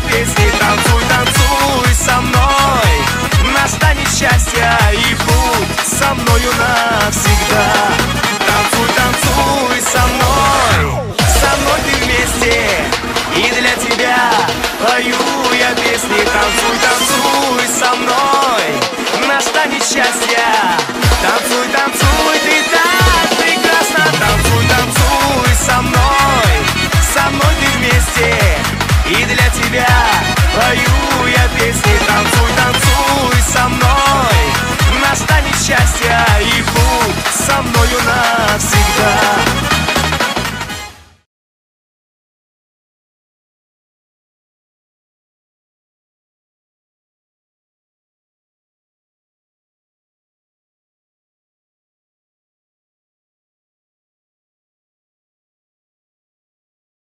песни. Танцуй, танцуй со мной, настанет счастье и будь со мною навсегда. Танцуй, танцуй со мной ты вместе, и для тебя пою я песни. Танцуй, танцуй со мной, настанет счастье. Танцуй, танцуй, ты так прекрасна. Танцуй, танцуй со мной ты вместе, и для тебя пою я песни. Танцуй, танцуй со мной, настанет счастье и будь со мною навсегда.